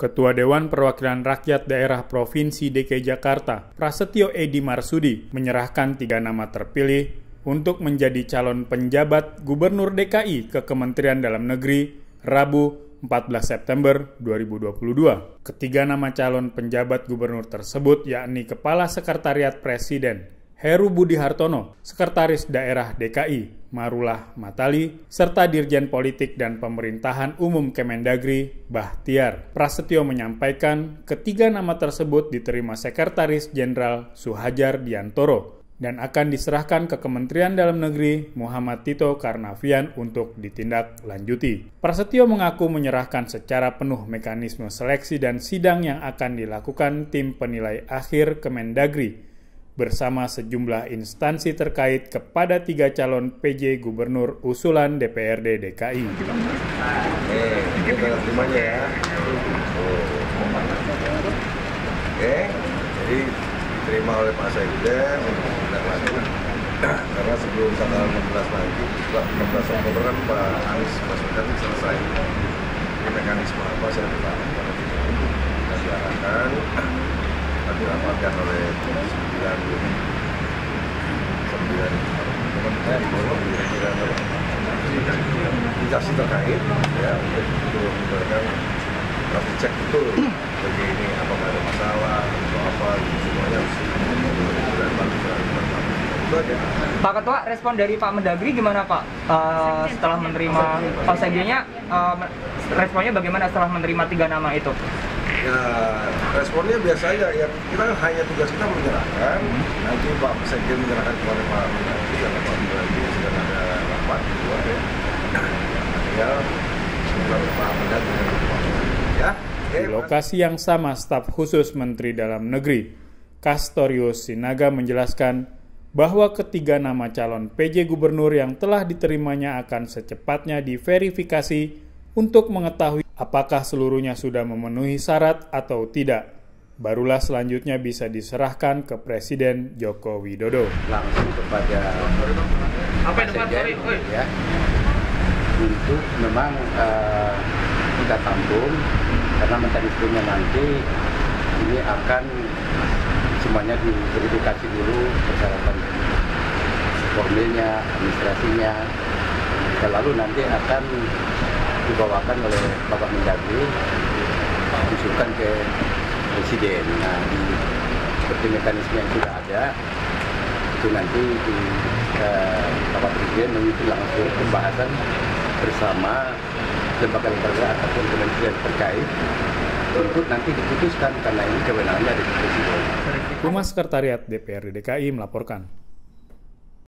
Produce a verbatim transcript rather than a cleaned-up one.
Ketua Dewan Perwakilan Rakyat Daerah Provinsi D K I Jakarta, Prasetyo Edi Marsudi, menyerahkan tiga nama terpilih untuk menjadi calon penjabat Gubernur D K I ke Kementerian Dalam Negeri, Rabu empat belas September dua ribu dua puluh dua. Ketiga nama calon penjabat gubernur tersebut yakni Kepala Sekretariat Presiden Heru Budi Hartono, Sekretaris Daerah D K I Marullah Matali, serta Dirjen Politik dan Pemerintahan Umum Kemendagri Bahtiar. Prasetyo menyampaikan ketiga nama tersebut diterima Sekretaris Jenderal Suhajar Diantoro dan akan diserahkan ke Kementerian Dalam Negeri Muhammad Tito Karnavian untuk ditindaklanjuti. Prasetyo mengaku menyerahkan secara penuh mekanisme seleksi dan sidang yang akan dilakukan tim penilai akhir Kemendagri bersama sejumlah instansi terkait kepada tiga calon P J Gubernur usulan D P R D D K I. Oke, kita terimanya ya. Oke, jadi diterima oleh Pak Sekjen untuk menindaklanjuti karena sebelum tanggal enam belas nanti, setelah enam belas Oktober kan Pak Anies Baswedan selesai. Ini mekanisme apa saya tidak kita silakan. Tadi rapatkan oleh sembilan sembilan kementerian instansi terkait ya untuk memberikan rapid check betul bagi ini apakah ada masalah atau apa semuanya Pak Ketua, respon dari Pak Mendagri gimana Pak? Uh, setelah menerima Pak Sekjennya, uh, responnya bagaimana setelah menerima tiga nama itu? Ya, responnya biasa aja. Yang kita hanya tugas kita menyerahkan. Nanti Pak Sekjen menyerahkan kepada Pak Mendagri karena Pak Mendagri sedang ada rapat di luar ya. Tinggal Pak Mendagri ya. Di lokasi yang sama, staf khusus Menteri Dalam Negeri Kastorius Sinaga menjelaskan bahwa ketiga nama calon P J Gubernur yang telah diterimanya akan secepatnya diverifikasi untuk mengetahui apakah seluruhnya sudah memenuhi syarat atau tidak. Barulah selanjutnya bisa diserahkan ke Presiden Joko Widodo. Langsung kepada apa Sekjen, ya, untuk memang uh, kita tampung karena mekanismenya nanti ini akan semuanya diverifikasi dulu persyaratan formilnya, administrasinya, dan lalu nanti akan dibawakan oleh Bapak Mendagri diusulkan ke Presiden. Nah, di seperti mekanisme yang sudah ada itu nanti di eh, Bapak Presiden mengikuti langsung pembahasan bersama lembaga-lembaga ataupun kementerian terkait untuk nanti diputuskan karena ini kewenangannya dari Presiden. Humas Sekretariat D P R D D K I melaporkan.